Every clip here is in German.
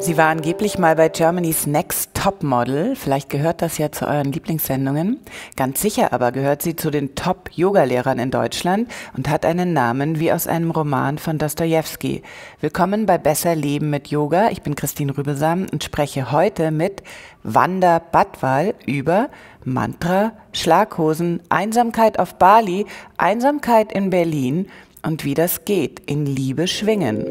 Sie war angeblich mal bei Germany's Next Topmodel. Vielleicht gehört das ja zu euren Lieblingssendungen. Ganz sicher aber gehört sie zu den Top-Yoga-Lehrern in Deutschland und hat einen Namen wie aus einem Roman von Dostojewski. Willkommen bei Besser Leben mit Yoga. Ich bin Christine Rübelsam und spreche heute mit Wanda Badwal über Mantra, Schlaghosen, Einsamkeit auf Bali, Einsamkeit in Berlin und wie das geht, in Liebe schwingen.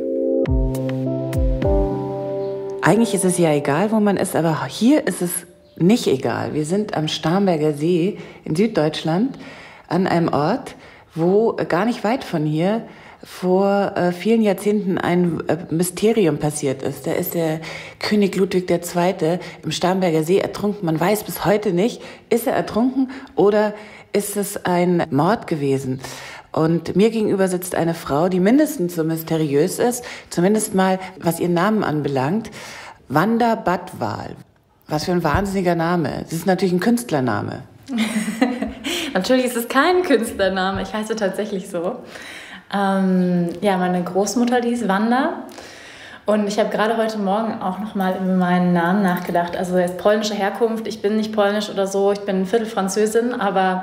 Eigentlich ist es ja egal, wo man ist, aber hier ist es nicht egal. Wir sind am Starnberger See in Süddeutschland an einem Ort, wo gar nicht weit von hier vor vielen Jahrzehnten ein Mysterium passiert ist. Da ist der König Ludwig II. Im Starnberger See ertrunken. Man weiß bis heute nicht, ist er ertrunken oder ist es ein Mord gewesen? Und mir gegenüber sitzt eine Frau, die mindestens so mysteriös ist, zumindest mal, was ihren Namen anbelangt. Wanda Badwal. Was für ein wahnsinniger Name. Das ist natürlich ein Künstlername. Natürlich ist es kein Künstlername. Ich heiße tatsächlich so. Meine Großmutter, die ist Wanda. Und ich habe gerade heute Morgen auch nochmal über meinen Namen nachgedacht. Also er ist polnischer Herkunft. Ich bin nicht polnisch oder so. Ich bin ein Viertel Französin, aber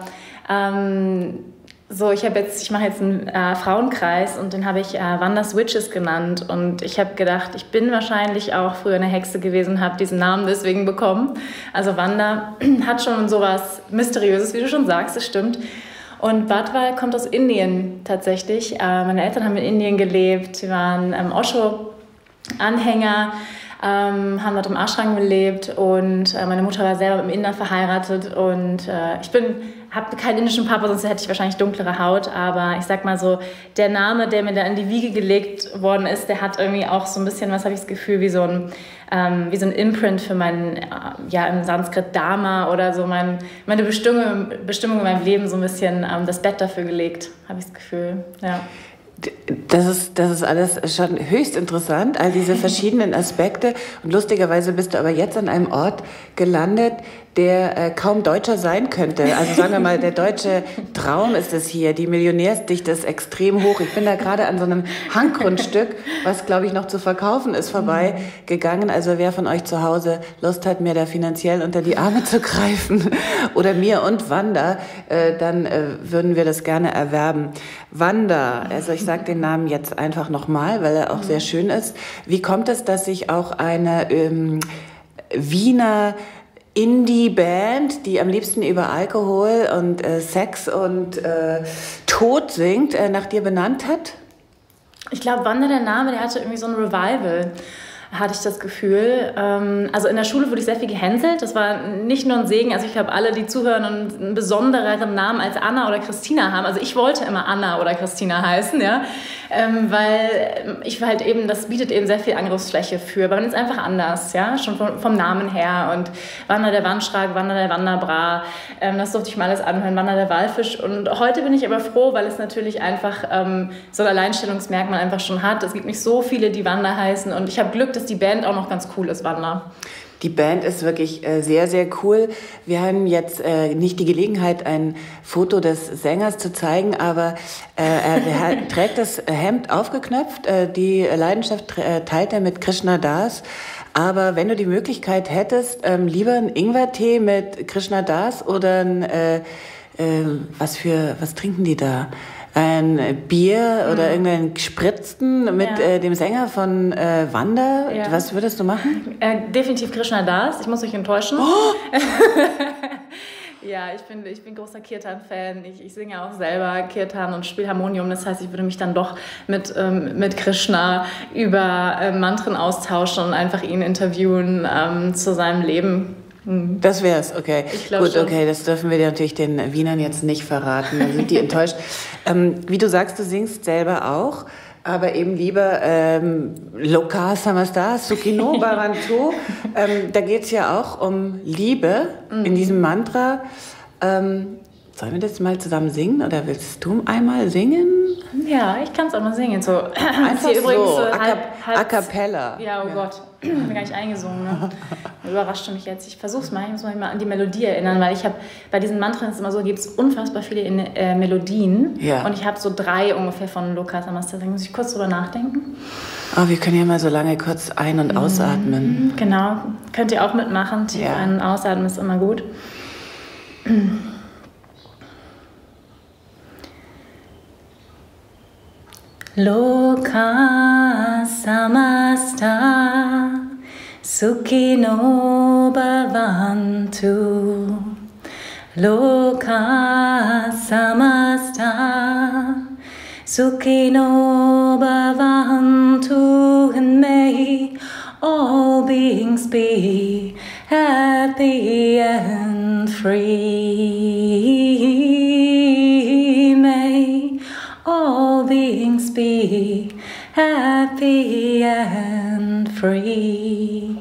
ich mache jetzt einen Frauenkreis und den habe ich Wanda's Witches genannt. Und ich habe gedacht, ich bin wahrscheinlich auch früher eine Hexe gewesen, habe diesen Namen deswegen bekommen. Also Wanda hat schon sowas Mysteriöses, wie du schon sagst, das stimmt. Und Badwal kommt aus Indien tatsächlich. Meine Eltern haben in Indien gelebt, sie waren Osho-Anhänger, haben dort im Ashram gelebt und meine Mutter war selber mit einem Inder verheiratet und ich habe keinen indischen Papa, sonst hätte ich wahrscheinlich dunklere Haut, aber ich sag mal so, der Name, der mir da in die Wiege gelegt worden ist, der hat irgendwie auch so ein bisschen, was habe ich das Gefühl, wie so ein Imprint für mein, im Sanskrit Dharma oder so meine Bestimmung in meinem Leben so ein bisschen das Bett dafür gelegt, habe ich das Gefühl, ja. Das ist alles schon höchst interessant, all diese verschiedenen Aspekte. Und lustigerweise bist du aber jetzt an einem Ort gelandet, der kaum Deutscher sein könnte. Also sagen wir mal, der deutsche Traum ist es hier. Die Millionärsdichte ist extrem hoch. Ich bin da gerade an so einem Hanggrundstück, was, glaube ich, noch zu verkaufen ist, vorbeigegangen. Also wer von euch zu Hause Lust hat, mir da finanziell unter die Arme zu greifen oder mir und Wanda, dann würden wir das gerne erwerben. Wanda, also ich sage den Namen jetzt einfach nochmal, weil er auch sehr schön ist. Wie kommt es, dass sich auch eine Wiener Indie-Band, die am liebsten über Alkohol und Sex und Tod singt, nach dir benannt hat? Ich glaube, Wanda, der Name, der hatte irgendwie so ein Revival, hatte ich das Gefühl. Also in der Schule wurde ich sehr viel gehänselt. Das war nicht nur ein Segen. Also ich glaube, alle, die zuhören und einen besondereren Namen als Anna oder Christina haben. Also ich wollte immer Anna oder Christina heißen, ja, weil ich halt eben, das bietet eben sehr viel Angriffsfläche für. Aber man ist einfach anders, ja, schon vom Namen her. Und Wanda der Wandschrag, Wanda der Wanderbra, das durfte ich mal alles anhören, Wanda der Walfisch. Und heute bin ich aber froh, weil es natürlich einfach so ein Alleinstellungsmerkmal einfach schon hat. Es gibt nicht so viele, die Wanda heißen. Und ich habe Glück, dass die Band auch noch ganz cool ist, Wanda. Die Band ist wirklich sehr, sehr cool. Wir haben jetzt nicht die Gelegenheit, ein Foto des Sängers zu zeigen, aber er trägt das Hemd aufgeknöpft. Die Leidenschaft teilt er mit Krishna Das. Aber wenn du die Möglichkeit hättest, lieber einen Ingwertee mit Krishna Das oder was trinken die da? Ein Bier oder irgendeinen gespritzten mit dem Sänger von Wanda. Ja. Was würdest du machen? Definitiv Krishna Das. Ich muss euch enttäuschen. Oh! Ja, ich bin großer Kirtan-Fan. Ich singe auch selber Kirtan und spiele Harmonium. Das heißt, ich würde mich dann doch mit Krishna über Mantren austauschen und einfach ihn interviewen zu seinem Leben. Das wär's, okay. Ich glaube schon. Okay, das dürfen wir natürlich den Wienern jetzt nicht verraten, dann sind die enttäuscht. Wie du sagst, du singst selber auch, aber eben lieber Loka Samastar, Sukhino Bhavantu. Da geht's ja auch um Liebe in diesem Mantra. Sollen wir das mal zusammen singen oder willst du einmal singen? Ja, ich kann es auch mal singen. So. Einfach so, übrigens, a cappella. Ja, oh Gott, ich habe gar nicht eingesungen. Ne? Überraschte mich jetzt. Ich versuche es mal, ich muss mich mal an die Melodie erinnern, weil bei diesen Mantren ist es immer so, gibt es unfassbar viele Melodien. Ja. Und ich habe so 3 ungefähr von Loka Samastha. Da muss ich kurz drüber nachdenken. Oh, wir können ja mal so lange kurz ein- und ausatmen. Genau, könnt ihr auch mitmachen. Tief ein- und ausatmen ist immer gut. Loka Samastha Sukhino Bhavantu. Loka Samastha Sukhino Bhavantu, and may all beings be happy and free. May all beings be happy and free.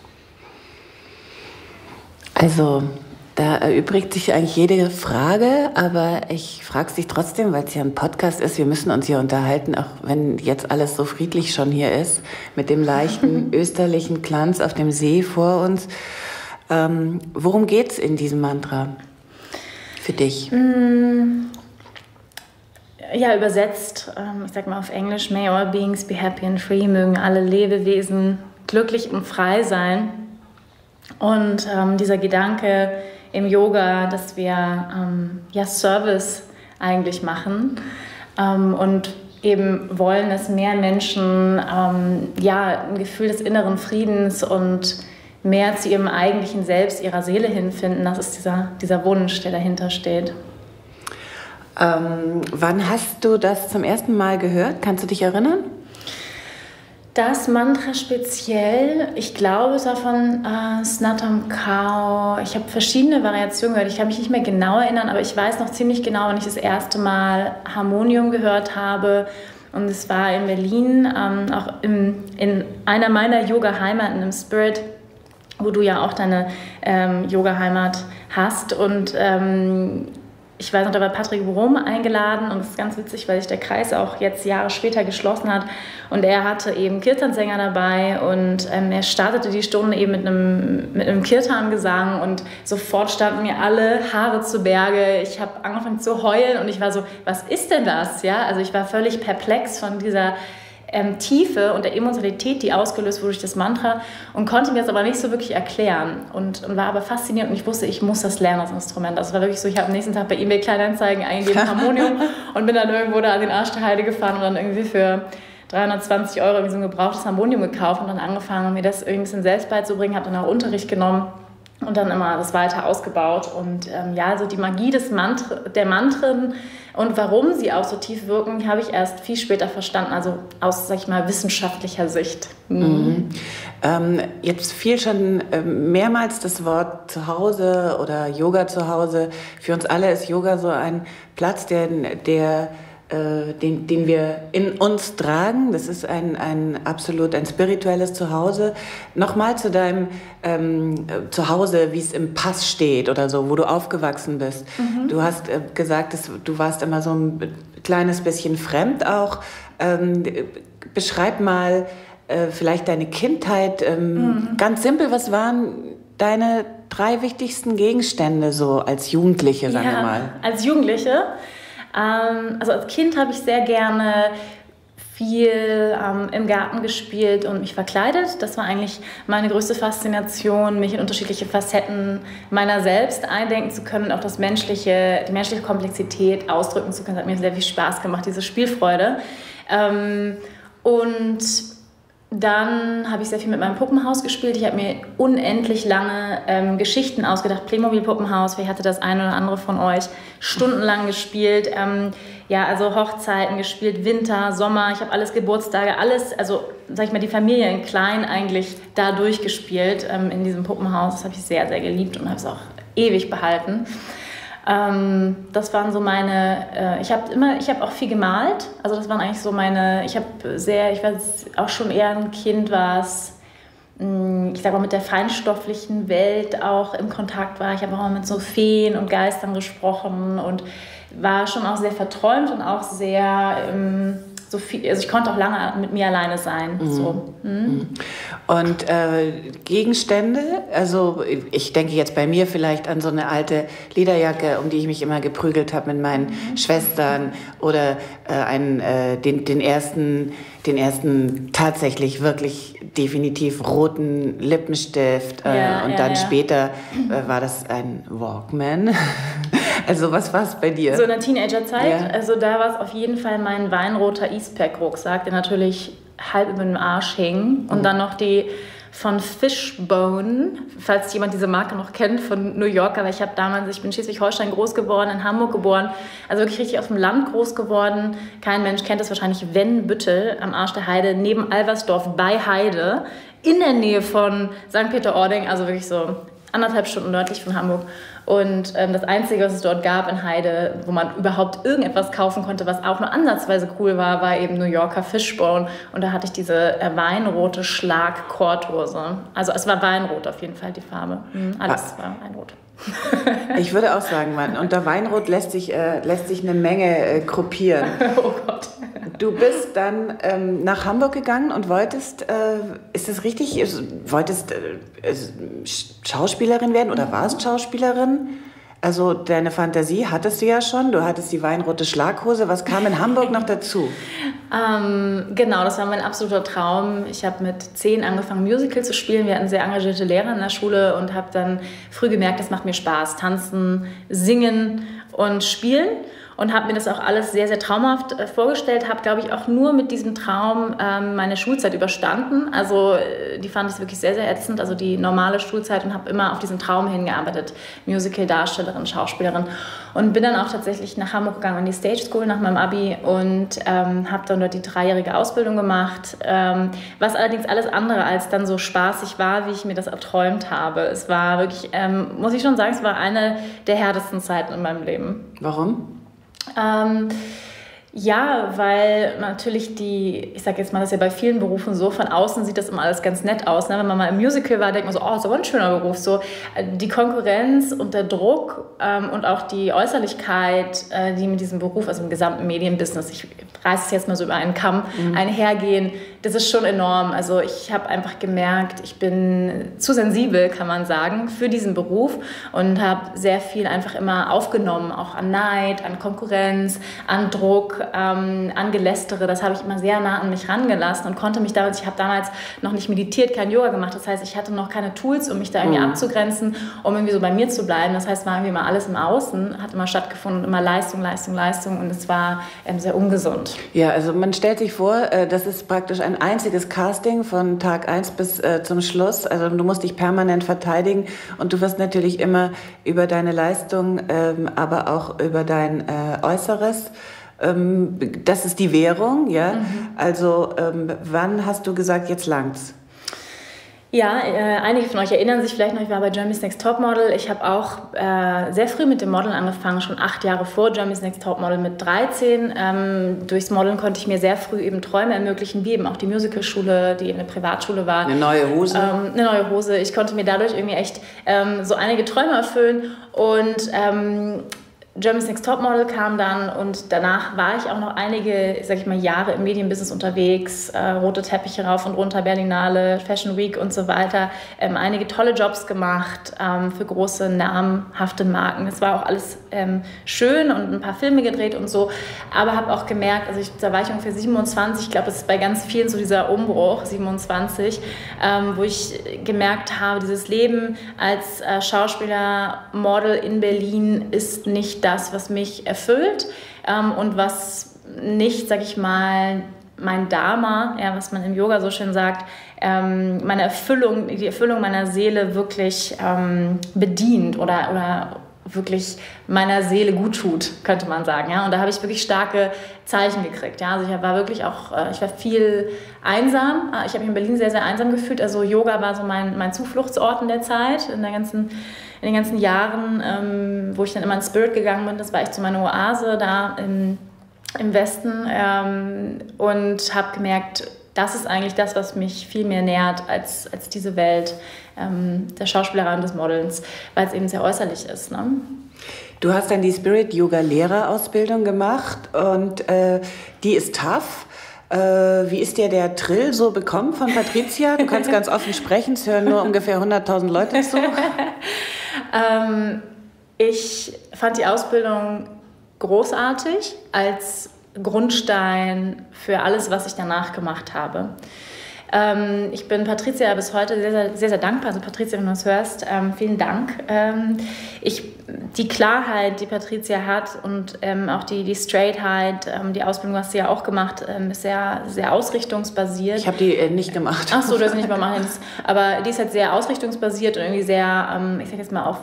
Also, da erübrigt sich eigentlich jede Frage, aber ich frage dich trotzdem, weil es ja ein Podcast ist, wir müssen uns hier unterhalten, auch wenn jetzt alles so friedlich schon hier ist, mit dem leichten österlichen Glanz auf dem See vor uns. Worum geht's in diesem Mantra für dich? Ja, übersetzt, ich sag mal auf Englisch, may all beings be happy and free, mögen alle Lebewesen glücklich und frei sein. Und dieser Gedanke im Yoga, dass wir Service eigentlich machen und eben wollen, dass mehr Menschen ein Gefühl des inneren Friedens und mehr zu ihrem eigentlichen Selbst, ihrer Seele hinfinden. Das ist dieser Wunsch, der dahinter steht. Wann hast du das zum ersten Mal gehört? Kannst du dich erinnern? Das Mantra speziell, ich glaube, es war von Snatam Kao. Ich habe verschiedene Variationen gehört. Ich kann mich nicht mehr genau erinnern, aber ich weiß noch ziemlich genau, wann ich das erste Mal Harmonium gehört habe. Und es war in Berlin, auch in einer meiner Yoga-Heimaten im Spirit, wo du ja auch deine Yoga-Heimat hast. Und ich weiß noch, da war Patrick Brom eingeladen und es ist ganz witzig, weil sich der Kreis auch jetzt Jahre später geschlossen hat und er hatte eben Kirtansänger dabei und er startete die Stunde eben mit einem Kirtangesang und sofort standen mir alle Haare zu Berge. Ich habe angefangen zu heulen und ich war so, was ist denn das? Ja, also ich war völlig perplex von dieser Tiefe und der Emotionalität, die ausgelöst wurde durch das Mantra und konnte mir das aber nicht so wirklich erklären und war aber fasziniert und ich wusste, ich muss das lernen, das Instrument. Das war wirklich so, ich habe am nächsten Tag bei eBay Kleinanzeigen eingegeben, Harmonium und bin dann irgendwo da an den Arsch der Heide gefahren und dann irgendwie für 320 € irgendwie so ein gebrauchtes Harmonium gekauft und dann angefangen, mir das irgendwie ein bisschen selbst beizubringen, habe dann auch Unterricht genommen und dann immer das weiter ausgebaut und so die Magie der Mantren und warum sie auch so tief wirken, habe ich erst viel später verstanden, also aus, sag ich mal, wissenschaftlicher Sicht. Jetzt fiel schon mehrmals das Wort Zuhause oder Yoga zu Hause. Für uns alle ist Yoga so ein Platz, den wir in uns tragen. Das ist ein spirituelles Zuhause. Nochmal zu deinem Zuhause, wie es im Pass steht oder so, wo du aufgewachsen bist. Du hast gesagt, du warst immer so ein kleines bisschen fremd auch. Beschreib mal vielleicht deine Kindheit. Ganz simpel, was waren deine 3 wichtigsten Gegenstände so als Jugendliche, sagen wir mal? Als Jugendliche? Also als Kind habe ich sehr gerne viel im Garten gespielt und mich verkleidet. Das war eigentlich meine größte Faszination, mich in unterschiedliche Facetten meiner selbst eindenken zu können und auch die menschliche Komplexität ausdrücken zu können. Das hat mir sehr viel Spaß gemacht, diese Spielfreude. Und dann habe ich sehr viel mit meinem Puppenhaus gespielt. Ich habe mir unendlich lange Geschichten ausgedacht. Playmobil-Puppenhaus, vielleicht hatte das eine oder andere von euch stundenlang gespielt. Also Hochzeiten gespielt, Winter, Sommer. Ich habe alles, Geburtstage, alles, also sag ich mal, die Familie in klein eigentlich da durchgespielt in diesem Puppenhaus. Das habe ich sehr, sehr geliebt und habe es auch ewig behalten. Das waren so meine, ich habe auch viel gemalt, also das waren eigentlich so meine, ich war auch schon eher ein Kind, was, ich sag mal, mit der feinstofflichen Welt auch im Kontakt war. Ich habe auch mal mit so Feen und Geistern gesprochen und war schon auch sehr verträumt und auch sehr, so viel, also ich konnte auch lange mit mir alleine sein. So. Und Gegenstände, also ich denke jetzt bei mir vielleicht an so eine alte Lederjacke, um die ich mich immer geprügelt habe mit meinen Schwestern oder den ersten tatsächlich wirklich definitiv roten Lippenstift dann später war das ein Walkman. Also was war es bei dir? So in der Teenagerzeit, Ja. also da war es auf jeden Fall mein weinroter Eastpak-Rucksack, der natürlich halb über dem Arsch hing und dann noch die von Fishbone, falls jemand diese Marke noch kennt, von New York, aber ich bin in Schleswig-Holstein groß geworden, in Hamburg geboren, also wirklich richtig auf dem Land groß geworden. Kein Mensch kennt es wahrscheinlich, Wennbüttel am Arsch der Heide, neben Alversdorf bei Heide, in der Nähe von St. Peter-Ording, also wirklich so 1,5 Stunden nördlich von Hamburg. Und das Einzige, was es dort gab in Heide, wo man überhaupt irgendetwas kaufen konnte, was auch nur ansatzweise cool war, war eben New Yorker Fishbone. Und da hatte ich diese weinrote Schlag-Korthose. Also es war weinrot auf jeden Fall, die Farbe. Alles war weinrot. Ich würde auch sagen, Mann, unter Weinrot lässt sich eine Menge gruppieren. Oh Gott. Du bist dann nach Hamburg gegangen und wolltest, ist das richtig, wolltest Schauspielerin werden oder warst Schauspielerin? Also deine Fantasie hattest du ja schon, du hattest die weinrote Schlaghose. Was kam in Hamburg noch dazu? Genau, das war mein absoluter Traum. Ich habe mit 10 angefangen, Musical zu spielen. Wir hatten sehr engagierte Lehrer in der Schule und habe dann früh gemerkt, das macht mir Spaß. Tanzen, singen und spielen. Und habe mir das auch alles sehr, sehr traumhaft vorgestellt. Habe, glaube ich, auch nur mit diesem Traum meine Schulzeit überstanden. Also die fand ich wirklich sehr, sehr ätzend, also die normale Schulzeit. Und habe immer auf diesen Traum hingearbeitet. Musical-Darstellerin, Schauspielerin. Und bin dann auch tatsächlich nach Hamburg gegangen in die Stage School nach meinem Abi. Und habe dann dort die 3-jährige Ausbildung gemacht. Was allerdings alles andere als dann so spaßig war, wie ich mir das erträumt habe. Es war wirklich, muss ich schon sagen, es war eine der härtesten Zeiten in meinem Leben. Warum? Ja, weil natürlich ich sag jetzt mal, das ist ja bei vielen Berufen so, von außen sieht das immer alles ganz nett aus. Ne? Wenn man mal im Musical war, denkt man so, oh, ist aber ein schöner Beruf. So, die Konkurrenz und der Druck und auch die Äußerlichkeit, die mit diesem Beruf, also im gesamten Medienbusiness, ich reiße es jetzt mal so über einen Kamm, einhergehen, das ist schon enorm. Also ich habe einfach gemerkt, ich bin zu sensibel, kann man sagen, für diesen Beruf und habe sehr viel einfach immer aufgenommen, auch an Neid, an Konkurrenz, an Druck, an Gelästere. Das habe ich immer sehr nah an mich rangelassen und konnte mich damals, ich habe damals noch nicht meditiert, kein Yoga gemacht, das heißt, ich hatte noch keine Tools, um mich da irgendwie abzugrenzen, um irgendwie so bei mir zu bleiben. Das heißt, war irgendwie immer alles im Außen, hat immer stattgefunden, immer Leistung, Leistung, Leistung und es war sehr ungesund. Ja, also man stellt sich vor, das ist praktisch ein einziges Casting von Tag 1 bis zum Schluss. Also du musst dich permanent verteidigen und du wirst natürlich immer über deine Leistung, aber auch über dein Äußeres. Das ist die Währung, ja. Also wann hast du gesagt, jetzt langt's? Ja, einige von euch erinnern sich vielleicht noch, ich war bei Germany's Next Topmodel. Ich habe auch sehr früh mit dem Modeln angefangen, schon 8 Jahre vor Germany's Next Topmodel mit 13. Durchs Modeln konnte ich mir sehr früh eben Träume ermöglichen, wie eben auch die Musicalschule, die eine Privatschule war. Eine neue Hose? Eine neue Hose. Ich konnte mir dadurch irgendwie echt so einige Träume erfüllen und Germany's Next Topmodel kam dann und danach war ich auch noch einige, sag ich mal, Jahre im Medienbusiness unterwegs, rote Teppiche rauf und runter, Berlinale, Fashion Week und so weiter, einige tolle Jobs gemacht für große, namhafte Marken. Es war auch alles schön und ein paar Filme gedreht und so, aber habe auch gemerkt, also da war ich ungefähr 27, ich glaube, das ist bei ganz vielen so dieser Umbruch, 27, wo ich gemerkt habe, dieses Leben als Schauspieler, Model in Berlin ist nicht das, was mich erfüllt und was nicht, sag ich mal, mein Dharma, ja, was man im Yoga so schön sagt, meine Erfüllung, die Erfüllung meiner Seele wirklich bedient oder wirklich meiner Seele gut tut, könnte man sagen. Ja? Und da habe ich wirklich starke Zeichen gekriegt. Ja? Also ich war wirklich auch, ich war viel einsam. Ich habe mich in Berlin sehr, sehr einsam gefühlt. Also Yoga war so mein Zufluchtsort in der Zeit, in den ganzen Jahren, wo ich dann immer in Spirit gegangen bin. Das war echt so meine Oase da im Westen und habe gemerkt, das ist eigentlich das, was mich viel mehr nährt als diese Welt der Schauspielerei und des Modelns, weil es eben sehr äußerlich ist. Ne? Du hast dann die Spirit-Yoga-Lehrerausbildung gemacht und die ist tough. Wie ist dir der Trill so bekommen von Patricia? Du kannst ganz offen sprechen, es hören nur ungefähr 100.000 Leute zu. Ich fand die Ausbildung großartig als Grundstein für alles, was ich danach gemacht habe. Ich bin Patricia bis heute sehr, sehr, sehr, sehr dankbar. Also Patricia, wenn du es hörst, vielen Dank. Die Klarheit, die Patricia hat und auch die Straightheit, die Ausbildung hast du ja auch gemacht, ist sehr, sehr ausrichtungsbasiert. Ich habe die nicht gemacht. Ach so, du hast nicht mal machen. Aber die ist halt sehr ausrichtungsbasiert und irgendwie sehr, ich sag jetzt mal, auf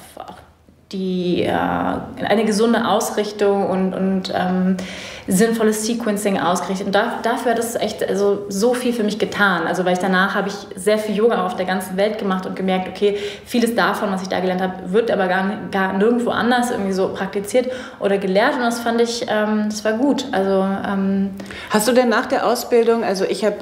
eine gesunde Ausrichtung und sinnvolles Sequencing ausgerichtet. Und dafür hat es echt so viel für mich getan. Also weil danach habe ich sehr viel Yoga auf der ganzen Welt gemacht und gemerkt, okay, vieles davon, was ich da gelernt habe, wird aber gar nirgendwo anders irgendwie so praktiziert oder gelehrt. Und das fand ich, das war gut. Also, hast du denn nach der Ausbildung, also ich habe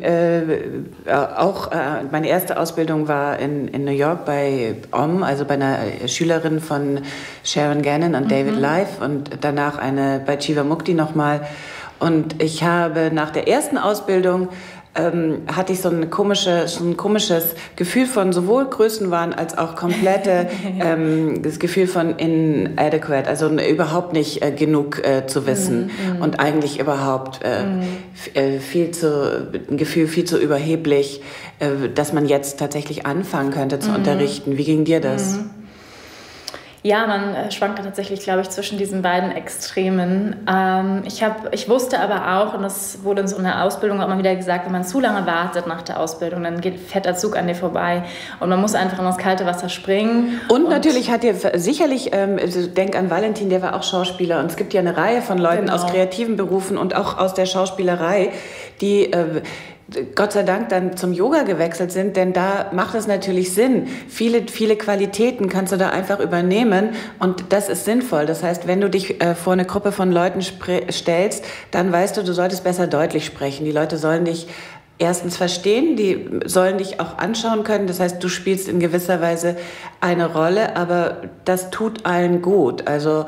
meine erste Ausbildung war in New York bei OM, also bei einer Schülerin von Sharon Gannon und David Life und danach eine bei Jivamukti nochmal. Und ich habe nach der ersten Ausbildung hatte ich so ein komisches Gefühl von sowohl Größenwahn als auch komplette das Gefühl von inadequate, also überhaupt nicht genug zu wissen und eigentlich überhaupt ein Gefühl viel zu überheblich, dass man jetzt tatsächlich anfangen könnte zu unterrichten. Wie ging dir das? Ja, man schwankt tatsächlich, glaube ich, zwischen diesen beiden Extremen. Ich wusste aber auch, und das wurde in so einer Ausbildung auch immer wieder gesagt, wenn man zu lange wartet nach der Ausbildung, dann fährt der Zug an dir vorbei und man muss einfach in das kalte Wasser springen. Und natürlich hat ihr sicherlich, denk an Valentin, der war auch Schauspieler und es gibt ja eine Reihe von Leuten aus kreativen Berufen und auch aus der Schauspielerei, die Gott sei Dank dann zum Yoga gewechselt sind, denn da macht es natürlich Sinn. Viele Qualitäten kannst du da einfach übernehmen und das ist sinnvoll. Das heißt, wenn du dich vor eine Gruppe von Leuten stellst, dann weißt du solltest besser deutlich sprechen. Die Leute sollen dich erstens verstehen, die sollen dich auch anschauen können. Das heißt, du spielst in gewisser Weise eine Rolle, aber das tut allen gut. Also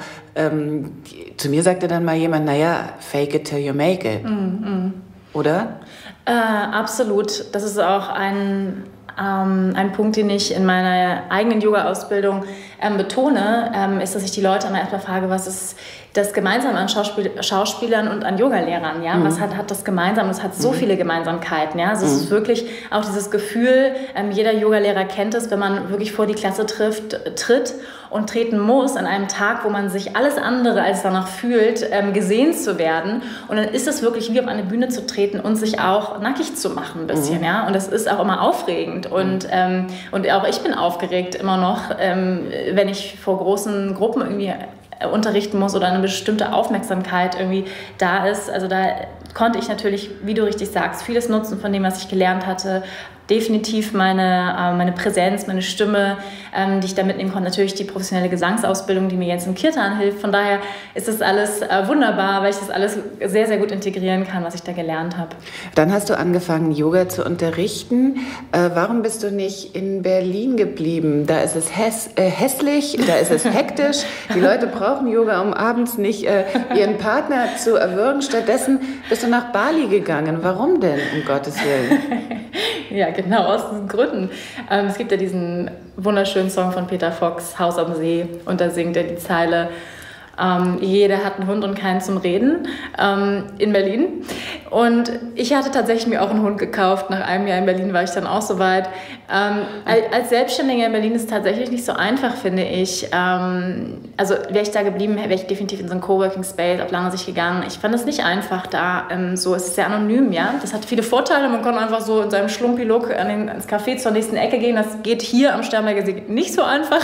zu mir sagte dann mal jemand, naja, fake it till you make it. Oder? Absolut. Das ist auch ein Punkt, den ich in meiner eigenen Yoga-Ausbildung betone, ist, dass ich die Leute immer erstmal frage, was ist das Gemeinsame an Schauspielern und an Yogalehrern? Ja? Was hat das gemeinsam? Es hat so viele Gemeinsamkeiten. Ja? Also es ist wirklich auch dieses Gefühl, jeder Yogalehrer kennt es, wenn man wirklich vor die Klasse tritt und treten muss an einem Tag, wo man sich alles andere als danach fühlt, gesehen zu werden. Und dann ist es wirklich wie auf eine Bühne zu treten und sich auch nackig zu machen ein bisschen. Ja? Und das ist auch immer aufregend. Und auch ich bin aufgeregt immer noch, wenn ich vor großen Gruppen irgendwie unterrichten muss oder eine bestimmte Aufmerksamkeit irgendwie da ist. Also da konnte ich natürlich, wie du richtig sagst, vieles nutzen von dem, was ich gelernt hatte. Definitiv meine Präsenz, meine Stimme, die ich da mitnehmen konnte. Natürlich die professionelle Gesangsausbildung, die mir jetzt in Kirtan hilft. Von daher ist das alles wunderbar, weil ich das alles sehr, sehr gut integrieren kann, was ich da gelernt habe. Dann hast du angefangen, Yoga zu unterrichten. Warum bist du nicht in Berlin geblieben? Da ist es hässlich, da ist es hektisch. Die Leute brauchen Yoga, um abends nicht ihren Partner zu erwürgen. Stattdessen bist du nach Bali gegangen. Warum denn, um Gottes Willen? Ja, genau, aus diesen Gründen. Es gibt ja diesen wunderschönen Song von Peter Fox, Haus am See, und da singt er die Zeile, jeder hat einen Hund und keinen zum Reden, in Berlin. Und ich hatte tatsächlich mir auch einen Hund gekauft. Nach einem Jahr in Berlin war ich dann auch soweit. Als Selbstständiger in Berlin ist es tatsächlich nicht so einfach, finde ich. Also wäre ich da geblieben, wäre ich definitiv in so einen Coworking Space auf lange Sicht gegangen. Ich fand es nicht einfach da. So, es ist sehr anonym, ja. Das hat viele Vorteile. Man kann einfach so in seinem Schlumpi-Look ins Café zur nächsten Ecke gehen. Das geht hier am Sternberger See nicht so einfach.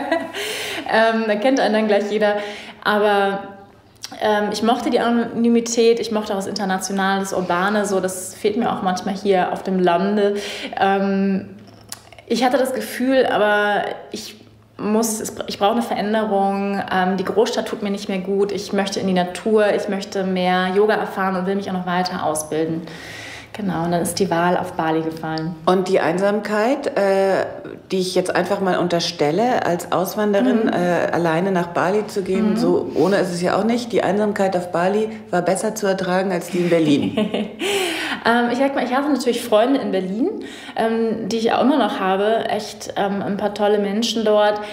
Da kennt einen dann gleich jeder. Aber ich mochte die Anonymität, ich mochte auch das Internationale, das Urbane, so, das fehlt mir auch manchmal hier auf dem Lande. Ich hatte das Gefühl, aber ich brauche eine Veränderung, die Großstadt tut mir nicht mehr gut, ich möchte in die Natur, ich möchte mehr Yoga erfahren und will mich auch noch weiter ausbilden. Genau, und dann ist die Wahl auf Bali gefallen. Und die Einsamkeit, die ich jetzt einfach mal unterstelle, als Auswanderin alleine nach Bali zu gehen, so ohne ist es ja auch nicht, die Einsamkeit auf Bali war besser zu ertragen als die in Berlin. Ich sag mal, ich hatte natürlich Freunde in Berlin, die ich auch immer noch habe, echt ein paar tolle Menschen dort.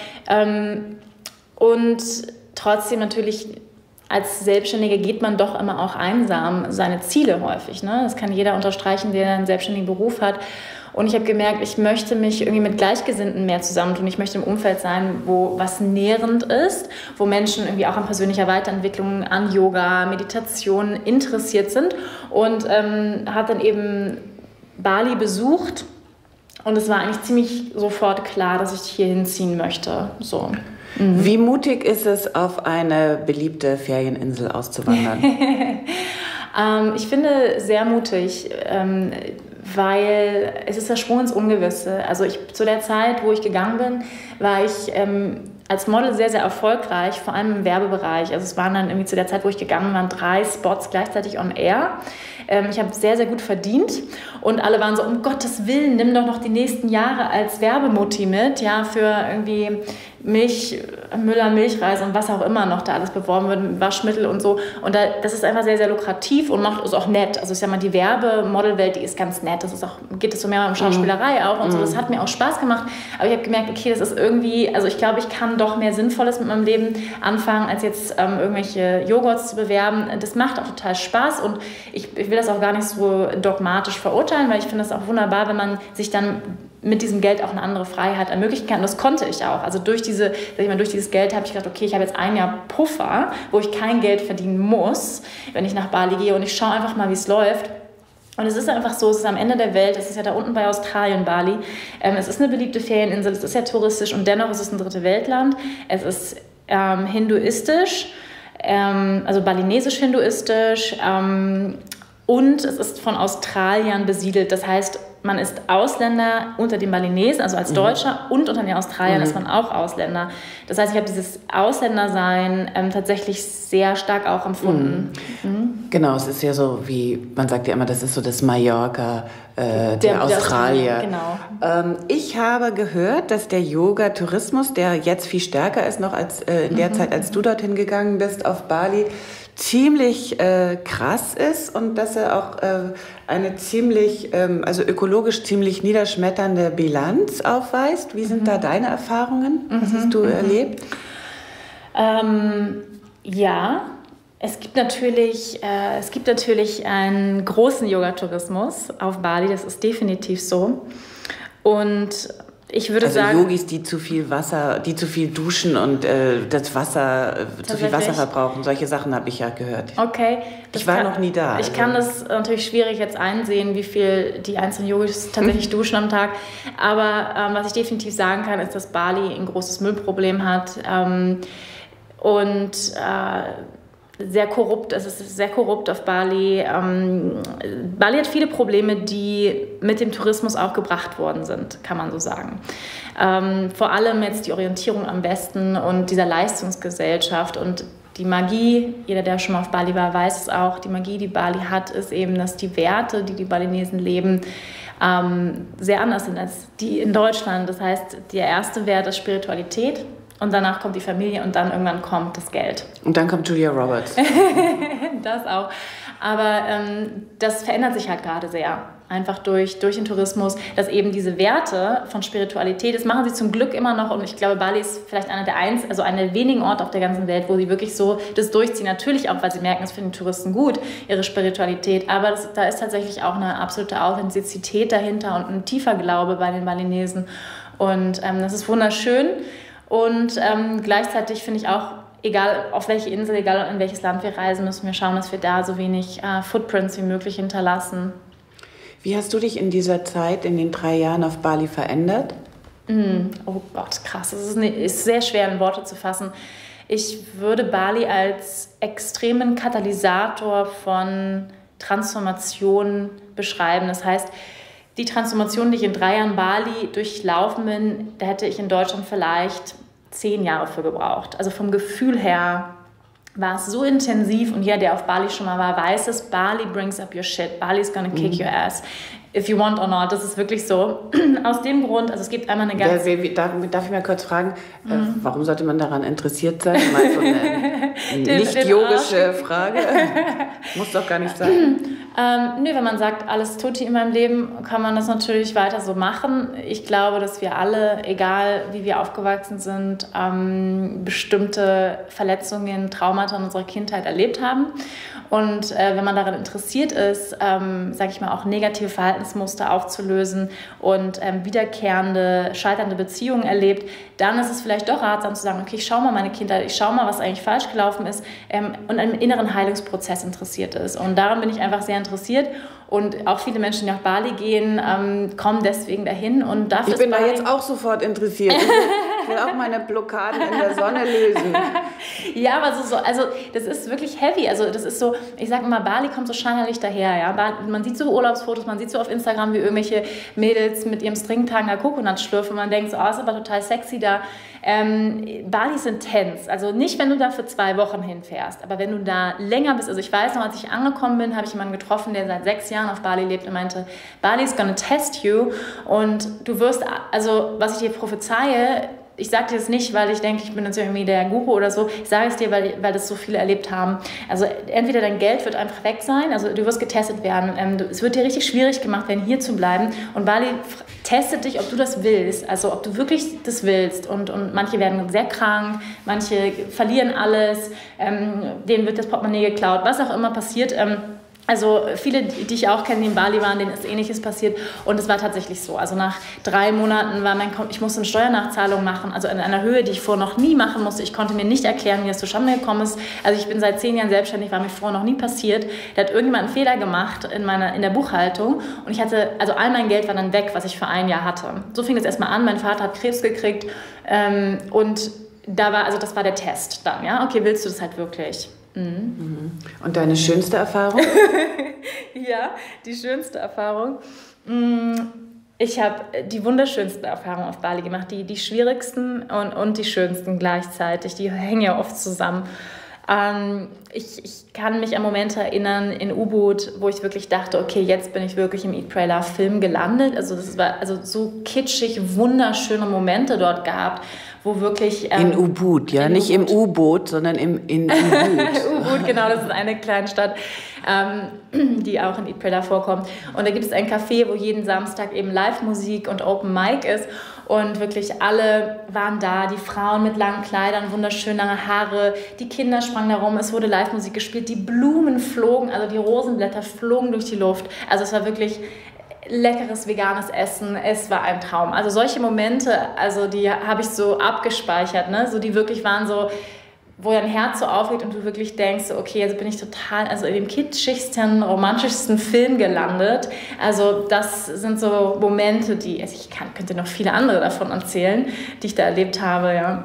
Und trotzdem natürlich als Selbstständiger geht man doch immer auch einsam seine Ziele häufig. Ne? Das kann jeder unterstreichen, der einen selbstständigen Beruf hat. Und ich habe gemerkt, ich möchte mich irgendwie mit Gleichgesinnten mehr zusammentun. Ich möchte im Umfeld sein, wo was nährend ist, wo Menschen irgendwie auch an persönlicher Weiterentwicklung, an Yoga, Meditation interessiert sind. Und habe dann eben Bali besucht. Und es war eigentlich ziemlich sofort klar, dass ich hier hinziehen möchte. So. Wie mutig ist es, auf eine beliebte Ferieninsel auszuwandern? Ich finde sehr mutig, weil es ist der Sprung ins Ungewisse. Also zu der Zeit, wo ich gegangen bin, war ich als Model sehr, sehr erfolgreich, vor allem im Werbebereich. Also es waren dann irgendwie zu der Zeit, wo ich gegangen bin, 3 Spots gleichzeitig on air. Ich habe sehr, sehr gut verdient und alle waren so, um Gottes Willen, nimm doch noch die nächsten Jahre als Werbemutti mit, ja, für irgendwie Milch, Müller, Milchreis und was auch immer noch da alles beworben wird, Waschmittel und so. Und das ist einfach sehr, sehr lukrativ und macht es auch nett. Also ich sag mal, die Werbemodelwelt, die ist ganz nett. Das ist auch, geht es so mehr um Schauspielerei auch und so. Das hat mir auch Spaß gemacht. Aber ich habe gemerkt, okay, das ist irgendwie, also ich glaube, ich kann doch mehr Sinnvolles mit meinem Leben anfangen, als jetzt irgendwelche Joghurts zu bewerben. Das macht auch total Spaß und ich will das auch gar nicht so dogmatisch verurteilen, weil ich finde es auch wunderbar, wenn man sich dann mit diesem Geld auch eine andere Freiheit ermöglichen kann. Und das konnte ich auch. Also durch dieses Geld habe ich gedacht, okay, ich habe jetzt ein Jahr Puffer, wo ich kein Geld verdienen muss, wenn ich nach Bali gehe und ich schaue einfach mal, wie es läuft. Und es ist einfach so, es ist am Ende der Welt, es ist ja da unten bei Australien, Bali. Es ist eine beliebte Ferieninsel, es ist ja touristisch und dennoch ist es ein dritte Weltland. Es ist hinduistisch, also balinesisch-hinduistisch und es ist von Australiern besiedelt. Das heißt, man ist Ausländer unter den Balinesen, also als Deutscher, und unter den Australiern ist man auch Ausländer. Das heißt, ich habe dieses Ausländersein tatsächlich sehr stark auch empfunden. Genau, es ist ja so, wie man sagt ja immer, das ist so das Mallorca der Australier. Genau. Ich habe gehört, dass der Yoga-Tourismus, der jetzt viel stärker ist noch als in der Zeit, als du dorthin gegangen bist auf Bali, ziemlich krass ist und dass er auch eine ziemlich, also ökologisch ziemlich niederschmetternde Bilanz aufweist. Wie sind da deine Erfahrungen? Was hast du erlebt? Ja, es gibt natürlich einen großen Yogatourismus auf Bali, das ist definitiv so. Und ich würde sagen, Yogis, die zu viel Wasser, die zu viel duschen und das Wasser, zu viel Wasser verbrauchen. Solche Sachen habe ich ja gehört. Okay. Ich war noch nie da. Ich kann das natürlich schwierig jetzt einsehen, wie viel die einzelnen Yogis tatsächlich duschen am Tag. Aber was ich definitiv sagen kann, ist, dass Bali ein großes Müllproblem hat. Und sehr korrupt, es ist sehr korrupt auf Bali. Bali hat viele Probleme, die mit dem Tourismus auch gebracht worden sind, kann man so sagen. Vor allem jetzt die Orientierung am Westen und dieser Leistungsgesellschaft und die Magie, jeder, der schon mal auf Bali war, weiß es auch, die Magie, die Bali hat, ist eben, dass die Werte, die Balinesen leben, sehr anders sind als die in Deutschland. Das heißt, der erste Wert ist Spiritualität. Und danach kommt die Familie und dann irgendwann kommt das Geld. Und dann kommt Julia Roberts. Das auch. Aber das verändert sich halt gerade sehr. Einfach durch den Tourismus, dass eben diese Werte von Spiritualität, das machen sie zum Glück immer noch. Und ich glaube, Bali ist vielleicht einer der wenigen Orte auf der ganzen Welt, wo sie wirklich so das durchziehen. Natürlich auch, weil sie merken, es finden Touristen gut, ihre Spiritualität. Aber da ist tatsächlich auch eine absolute Authentizität dahinter und ein tiefer Glaube bei den Balinesen. Und das ist wunderschön. Und gleichzeitig finde ich auch, egal auf welche Insel, egal in welches Land wir reisen, müssen wir schauen, dass wir da so wenig Footprints wie möglich hinterlassen. Wie hast du dich in dieser Zeit, in den 3 Jahren auf Bali verändert? Oh Gott, krass. Das ist sehr schwer in Worte zu fassen. Ich würde Bali als extremen Katalysator von Transformation beschreiben. Das heißt, die Transformation, die ich in 3 Jahren Bali durchlaufen bin, da hätte ich in Deutschland vielleicht 10 Jahre für gebraucht. Also vom Gefühl her war es so intensiv und jeder, der auf Bali schon mal war, weiß es, Bali brings up your shit, Bali is gonna kick your ass. If you want or not, das ist wirklich so. Aus dem Grund, also es gibt einmal eine ganz... Darf ich mal kurz fragen, warum sollte man daran interessiert sein? Mal so eine nicht-yogische Frage. Muss doch gar nicht sein. Wenn man sagt, alles tutti in meinem Leben, kann man das natürlich weiter so machen. Ich glaube, dass wir alle, egal wie wir aufgewachsen sind, bestimmte Verletzungen, Traumata in unserer Kindheit erlebt haben. Und wenn man daran interessiert ist, sage ich mal, auch negative Verhaltensmuster aufzulösen und wiederkehrende, scheiternde Beziehungen erlebt, dann ist es vielleicht doch ratsam zu sagen, okay, ich schaue mal meine Kindheit, ich schaue mal, was eigentlich falsch gelaufen ist und an einem inneren Heilungsprozess interessiert ist. Und daran bin ich einfach sehr interessiert. Und auch viele Menschen, die nach Bali gehen, kommen deswegen dahin. Und dafür ich bin da jetzt auch sofort interessiert. Ich will auch meine Blockaden in der Sonne lösen. Ja, aber also das ist wirklich heavy. Also das ist so, ich sage immer, Bali kommt so scheinheilig daher. Ja? Man sieht so Urlaubsfotos, man sieht so auf Instagram, wie irgendwelche Mädels mit ihrem Stringtanger Coconut schlürfen. Man denkt so, ist aber total sexy da. Bali ist intens. Also nicht, wenn du da für 2 Wochen hinfährst, aber wenn du da länger bist. Also ich weiß noch, als ich angekommen bin, habe ich jemanden getroffen, der seit 6 Jahren auf Bali lebt und meinte, Bali is gonna test you und du wirst, also was ich dir prophezeie, ich sage dir das nicht, weil ich denke, ich bin jetzt irgendwie der Guru oder so. Ich sage es dir, weil das so viele erlebt haben. Also entweder dein Geld wird einfach weg sein, also du wirst getestet werden. Es wird dir richtig schwierig gemacht werden, hier zu bleiben. Und Bali testet dich, ob du das willst, also ob du wirklich das willst. Und manche werden sehr krank, manche verlieren alles, denen wird das Portemonnaie geklaut, was auch immer passiert. Also viele, die ich auch kenne, die in Bali waren, denen ist Ähnliches passiert und es war tatsächlich so. Also nach 3 Monaten war ich musste eine Steuernachzahlung machen, also in einer Höhe, die ich vorher noch nie machen musste. Ich konnte mir nicht erklären, wie das zustande gekommen ist. Also ich bin seit 10 Jahren selbstständig, war mir vorher noch nie passiert. Da hat irgendjemand einen Fehler gemacht in der Buchhaltung und ich hatte, also all mein Geld war dann weg, was ich für 1 Jahr hatte. So fing es erstmal an, mein Vater hat Krebs gekriegt und das war der Test dann, ja, okay, willst du das halt wirklich? Mhm. Und deine schönste Erfahrung? Ja, die schönste Erfahrung. Ich habe die wunderschönsten Erfahrungen auf Bali gemacht, die schwierigsten und die schönsten gleichzeitig. Die hängen ja oft zusammen. Ich kann mich an Momente erinnern in Ubud, wo ich wirklich dachte, okay, jetzt bin ich wirklich im Eat, Pray, Love Film gelandet. Also das war so kitschig, wunderschöne Momente dort gehabt, wo wirklich... in Ubud, ja, nicht Ubud. Im U-Boot, sondern in Ubud. Ubud, genau, das ist eine kleine Stadt, die auch in Eat, Pray, Love vorkommt. Und da gibt es ein Café, wo jeden Samstag eben Live-Musik und Open Mic ist. Und wirklich alle waren da, die Frauen mit langen Kleidern, wunderschön lange Haare, die Kinder sprangen da rum, es wurde Live-Musik gespielt, die Blumen flogen, also die Rosenblätter flogen durch die Luft. Also es war wirklich leckeres veganes Essen, es war ein Traum. Also solche Momente, also die habe ich so abgespeichert, ne? So die wirklich waren so, wo dein Herz so aufgeht und du wirklich denkst, okay, jetzt bin ich total, also in dem kitschigsten, romantischsten Film gelandet. Also das sind so Momente, die, also ich könnte noch viele andere davon erzählen, die ich da erlebt habe, ja.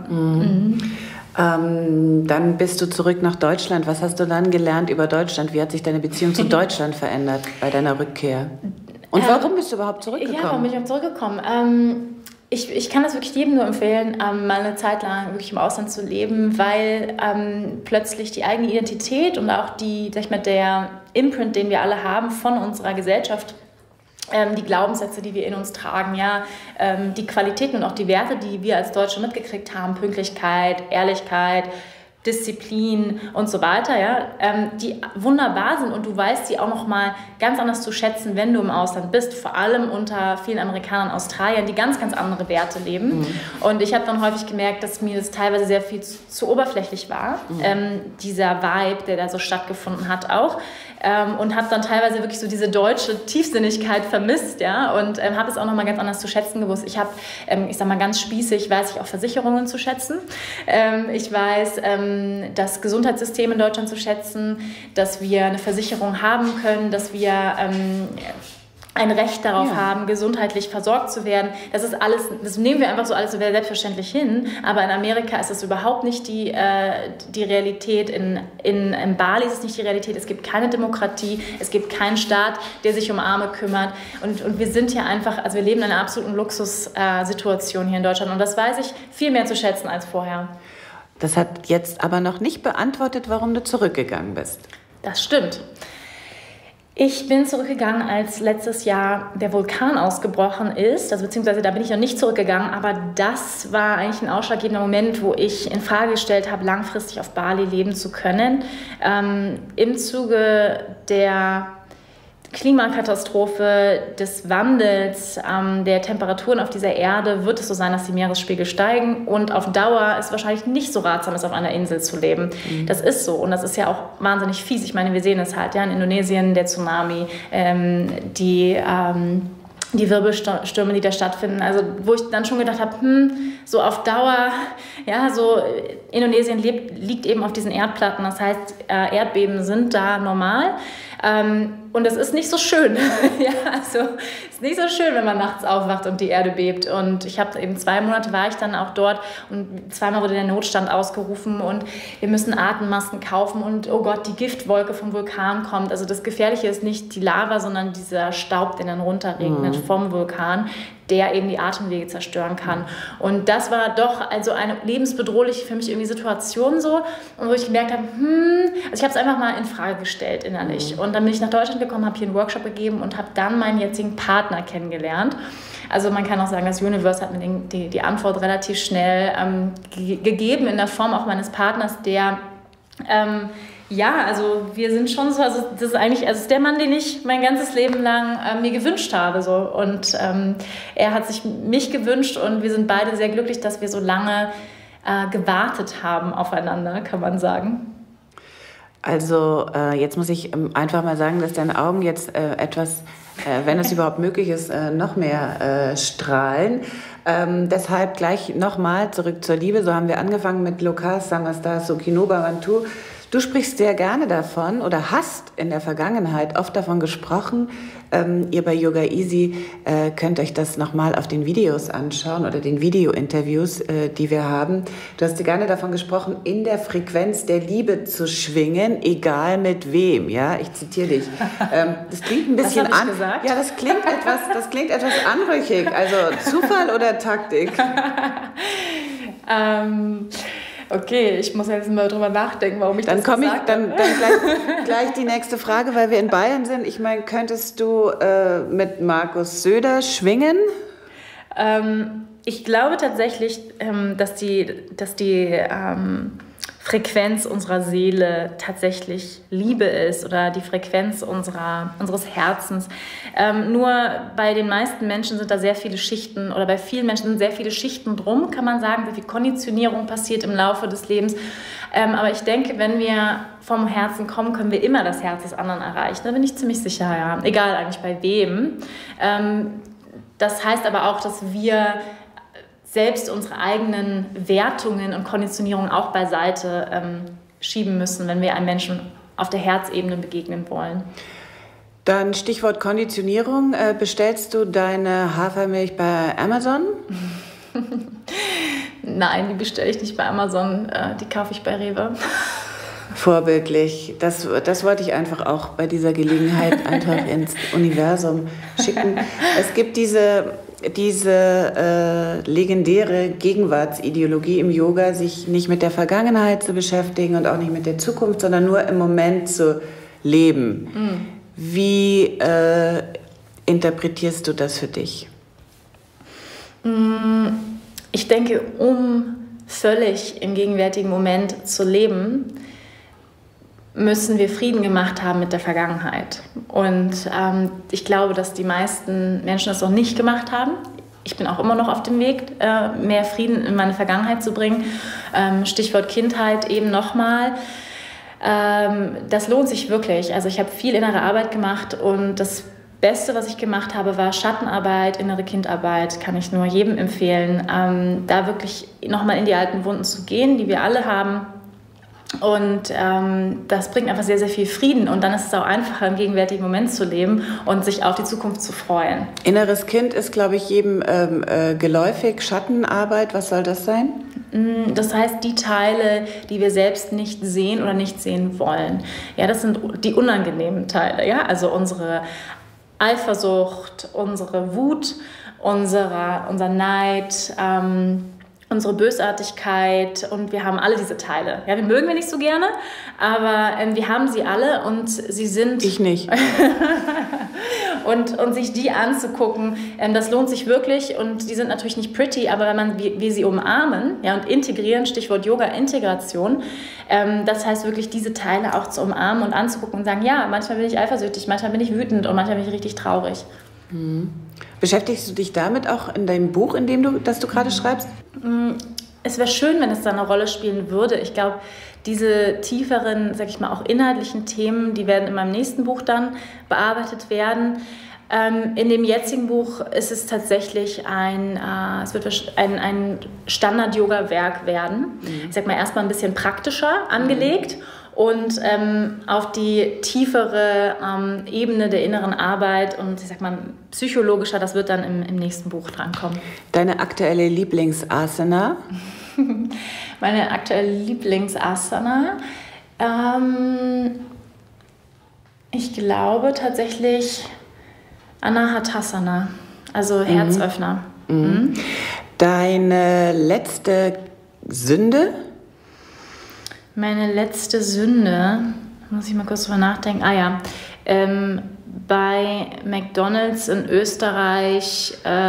Dann bist du zurück nach Deutschland. Was hast du dann gelernt über Deutschland? Wie hat sich deine Beziehung zu Deutschland verändert bei deiner Rückkehr? Und warum bist du überhaupt zurückgekommen? Ja, warum bin ich überhaupt zurückgekommen? Ich kann das wirklich jedem nur empfehlen, mal eine Zeit lang wirklich im Ausland zu leben, weil plötzlich die eigene Identität und auch der Imprint, den wir alle haben von unserer Gesellschaft, die Glaubenssätze, die wir in uns tragen, ja, die Qualitäten und auch die Werte, die wir als Deutsche mitgekriegt haben, Pünktlichkeit, Ehrlichkeit, Disziplin und so weiter, ja, die wunderbar sind und du weißt sie auch noch mal ganz anders zu schätzen, wenn du im Ausland bist, vor allem unter vielen Amerikanern, Australiern, die ganz, ganz andere Werte leben. Und ich habe dann häufig gemerkt, dass mir das teilweise sehr viel zu oberflächlich war, dieser Vibe, der da so stattgefunden hat auch. Und habe dann teilweise wirklich so diese deutsche Tiefsinnigkeit vermisst, ja, und habe es auch noch mal ganz anders zu schätzen gewusst. Ich habe, ich sag mal ganz spießig, weiß ich auch Versicherungen zu schätzen. Ich weiß das Gesundheitssystem in Deutschland zu schätzen, dass wir eine Versicherung haben können, dass wir ein Recht darauf haben, gesundheitlich versorgt zu werden. Das ist alles, das nehmen wir einfach so alles so selbstverständlich hin. Aber in Amerika ist das überhaupt nicht die Realität. In Bali ist es nicht die Realität. Es gibt keine Demokratie. Es gibt keinen Staat, der sich um Arme kümmert. Und wir sind hier einfach, also wir leben in einer absoluten Luxussituation hier in Deutschland. Und das weiß ich viel mehr zu schätzen als vorher. Das hat jetzt aber noch nicht beantwortet, warum du zurückgegangen bist. Das stimmt. Ich bin zurückgegangen, als letztes Jahr der Vulkan ausgebrochen ist, also beziehungsweise da bin ich noch nicht zurückgegangen, aber das war eigentlich ein ausschlaggebender Moment, wo ich in Frage gestellt habe, langfristig auf Bali leben zu können. Im Zuge der Klimakatastrophe, des Wandels, der Temperaturen auf dieser Erde wird es so sein, dass die Meeresspiegel steigen und auf Dauer ist wahrscheinlich nicht so ratsam, ist auf einer Insel zu leben. Das ist so und das ist ja auch wahnsinnig fies. Ich meine, wir sehen es halt, ja, in Indonesien, der Tsunami, die Wirbelstürme, die da stattfinden, also wo ich dann schon gedacht habe, so auf Dauer, ja, so Indonesien liegt eben auf diesen Erdplatten, das heißt, Erdbeben sind da normal. Und das ist nicht so schön. Ja, also ist nicht so schön, wenn man nachts aufwacht und die Erde bebt. Und ich habe eben 2 Monate war ich dann auch dort und zweimal wurde der Notstand ausgerufen und wir müssen Atemmasken kaufen und oh Gott, die Giftwolke vom Vulkan kommt. Also das Gefährliche ist nicht die Lava, sondern dieser Staub, der dann runterregnet vom Vulkan, der eben die Atemwege zerstören kann. Und das war doch also eine lebensbedrohliche für mich irgendwie Situation so, und wo ich gemerkt habe, also ich habe es einfach mal in Frage gestellt innerlich. Und dann bin ich nach Deutschland gekommen, habe hier einen Workshop gegeben und habe dann meinen jetzigen Partner kennengelernt. Also man kann auch sagen, das Universe hat mir die Antwort relativ schnell gegeben in der Form auch meines Partners, der ja, also wir sind schon so, also das ist eigentlich, also ist der Mann, den ich mein ganzes Leben lang mir gewünscht habe. So. Und er hat sich mich gewünscht und wir sind beide sehr glücklich, dass wir so lange gewartet haben aufeinander, kann man sagen. Also jetzt muss ich einfach mal sagen, dass deine Augen jetzt etwas, wenn es überhaupt möglich ist, noch mehr strahlen. Deshalb gleich nochmal zurück zur Liebe. So haben wir angefangen mit Lokas Samastas Sukinoba Bantu. Du sprichst sehr gerne davon oder hast in der Vergangenheit oft davon gesprochen. Ihr bei Yoga Easy könnt euch das nochmal auf den Videos anschauen oder den Video-Interviews, die wir haben. Du hast gerne davon gesprochen, in der Frequenz der Liebe zu schwingen, egal mit wem. Ja, ich zitiere dich. Das klingt ein bisschen an. Gesagt? Ja, das klingt etwas anrüchig. Also Zufall oder Taktik? Okay, ich muss jetzt mal drüber nachdenken, warum ich dann das gesagt habe. Dann gleich die nächste Frage, weil wir in Bayern sind. Ich meine, könntest du mit Markus Söder schwingen? Ich glaube tatsächlich, dass die Frequenz unserer Seele tatsächlich Liebe ist oder die Frequenz unseres Herzens. Nur bei den meisten Menschen sind da sehr viele Schichten oder bei vielen Menschen sind sehr viele Schichten drum, kann man sagen, sehr viel Konditionierung passiert im Laufe des Lebens. Aber ich denke, wenn wir vom Herzen kommen, können wir immer das Herz des anderen erreichen. Da bin ich ziemlich sicher, ja. Egal eigentlich bei wem. Das heißt aber auch, dass wir selbst unsere eigenen Wertungen und Konditionierungen auch beiseite schieben müssen, wenn wir einem Menschen auf der Herzebene begegnen wollen. Dann Stichwort Konditionierung. Bestellst du deine Hafermilch bei Amazon? Nein, die bestelle ich nicht bei Amazon, die kaufe ich bei Rewe. Vorbildlich. Das wollte ich einfach auch bei dieser Gelegenheit einfach ins Universum schicken. Es gibt diese legendäre Gegenwartsideologie im Yoga, sich nicht mit der Vergangenheit zu beschäftigen und auch nicht mit der Zukunft, sondern nur im Moment zu leben. Wie interpretierst du das für dich? Ich denke, um völlig im gegenwärtigen Moment zu leben, müssen wir Frieden gemacht haben mit der Vergangenheit. Und ich glaube, dass die meisten Menschen das noch nicht gemacht haben. Ich bin auch immer noch auf dem Weg, mehr Frieden in meine Vergangenheit zu bringen. Stichwort Kindheit eben nochmal. Das lohnt sich wirklich. Also ich habe viel innere Arbeit gemacht und das Beste, was ich gemacht habe, war Schattenarbeit, innere Kindarbeit. Kann ich nur jedem empfehlen, da wirklich nochmal in die alten Wunden zu gehen, die wir alle haben. Und das bringt einfach sehr, sehr viel Frieden. Und dann ist es auch einfacher, im gegenwärtigen Moment zu leben und sich auf die Zukunft zu freuen. Inneres Kind ist, glaube ich, jedem geläufig. Schattenarbeit, was soll das sein? Das heißt, die Teile, die wir selbst nicht sehen oder nicht sehen wollen. Ja, das sind die unangenehmen Teile. Ja? Also unsere Eifersucht, unsere Wut, unser Neid, unsere Bösartigkeit und wir haben alle diese Teile. Ja, wir mögen wir nicht so gerne, aber wir haben sie alle und sie sind... Ich nicht. und sich die anzugucken, das lohnt sich wirklich und die sind natürlich nicht pretty, aber wenn man wir sie umarmen, ja, und integrieren, Stichwort Yoga-Integration, das heißt wirklich diese Teile auch zu umarmen und anzugucken und sagen, ja, manchmal bin ich eifersüchtig, manchmal bin ich wütend und manchmal bin ich richtig traurig. Mhm. Beschäftigst du dich damit auch in deinem Buch, das du gerade schreibst? Es wäre schön, wenn es da eine Rolle spielen würde. Ich glaube, diese tieferen, sag ich mal, auch inhaltlichen Themen, die werden in meinem nächsten Buch dann bearbeitet werden. In dem jetzigen Buch ist es tatsächlich es wird ein Standard-Yoga-Werk werden. Ich sag mal, erstmal ein bisschen praktischer angelegt. Und auf die tiefere Ebene der inneren Arbeit und ich sag mal psychologischer, das wird dann im nächsten Buch drankommen. Deine aktuelle Lieblingsasana? Meine aktuelle Lieblingsasana? Ich glaube tatsächlich Anahatasana, also Herzöffner. Mhm. Deine letzte Sünde? Meine letzte Sünde, muss ich mal kurz drüber nachdenken. Bei McDonald's in Österreich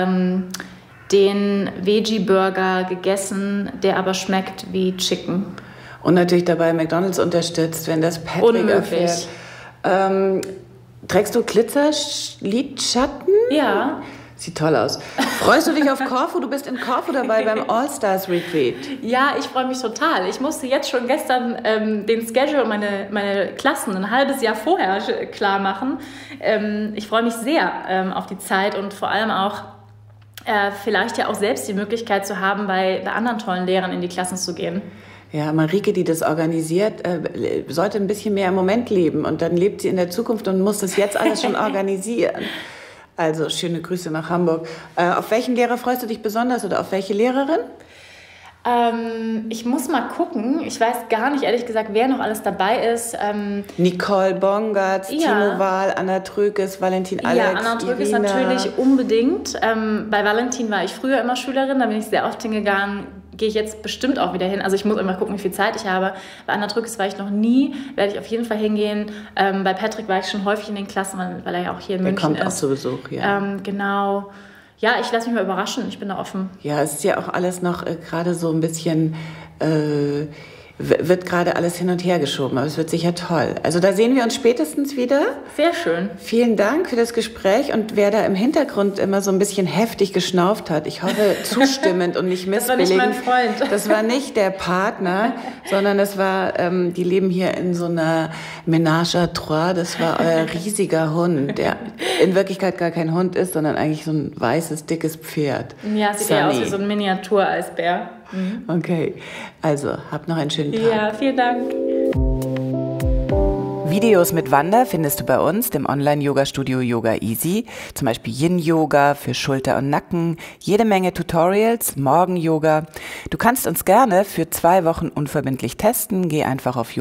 den Veggie-Burger gegessen, der aber schmeckt wie Chicken. Und natürlich dabei McDonald's unterstützt, wenn das Patrick erfährt. Trägst du Glitzerlidschatten? Ja. Sieht toll aus. Freust du dich auf Korfu? Du bist in Korfu dabei beim All-Stars Retreat. Ja, ich freue mich total. Ich musste jetzt schon gestern den Schedule und meine Klassen ein halbes Jahr vorher klar machen. Ich freue mich sehr auf die Zeit und vor allem auch vielleicht ja auch selbst die Möglichkeit zu haben, bei anderen tollen Lehrern in die Klassen zu gehen. Ja, Marike, die das organisiert, sollte ein bisschen mehr im Moment leben und dann lebt sie in der Zukunft und muss das jetzt alles schon organisieren. Also schöne Grüße nach Hamburg. Auf welchen Lehrer freust du dich besonders oder auf welche Lehrerin? Ich muss mal gucken. Ich weiß gar nicht, ehrlich gesagt, wer noch alles dabei ist. Nicole Bongartz, Timo Wahl, Anna Trökes, Valentin Alex, Ja, Anna Trökes natürlich unbedingt. Bei Valentin war ich früher immer Schülerin, da bin ich sehr oft hingegangen. Gehe ich jetzt bestimmt auch wieder hin. Also ich muss immer gucken, wie viel Zeit ich habe. Bei Anna Trökes war ich noch nie, werde ich auf jeden Fall hingehen. Bei Patrick war ich schon häufig in den Klassen, weil er ja auch hier in München ist. Der kommt auch zu Besuch, ja. Genau. Ja, ich lasse mich mal überraschen. Ich bin da offen. Ja, es ist ja auch alles noch gerade so ein bisschen... wird gerade alles hin und her geschoben, aber es wird sicher toll. Also da sehen wir uns spätestens wieder. Sehr schön. Vielen Dank für das Gespräch und wer da im Hintergrund immer so ein bisschen heftig geschnauft hat, ich hoffe zustimmend und nicht missbilligend. Das war nicht mein Freund. Das war nicht der Partner, sondern das war, die leben hier in so einer Ménage à trois, das war euer riesiger Hund, der in Wirklichkeit gar kein Hund ist, sondern eigentlich so ein weißes, dickes Pferd. Ja, sieht eher aus wie so ein Miniatureisbär. Okay, also habt noch einen schönen Tag. Ja, vielen Dank. Videos mit Wanda findest du bei uns, dem Online-Yoga-Studio Yoga Easy. Zum Beispiel Yin-Yoga für Schulter und Nacken, jede Menge Tutorials, Morgen-Yoga. Du kannst uns gerne für 2 Wochen unverbindlich testen. Geh einfach auf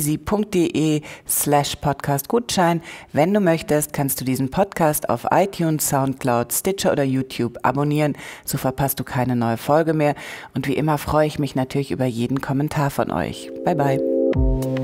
yogaeasy.de/Podcast-Gutschein. Wenn du möchtest, kannst du diesen Podcast auf iTunes, Soundcloud, Stitcher oder YouTube abonnieren. So verpasst du keine neue Folge mehr. Und wie immer freue ich mich natürlich über jeden Kommentar von euch. Bye, bye.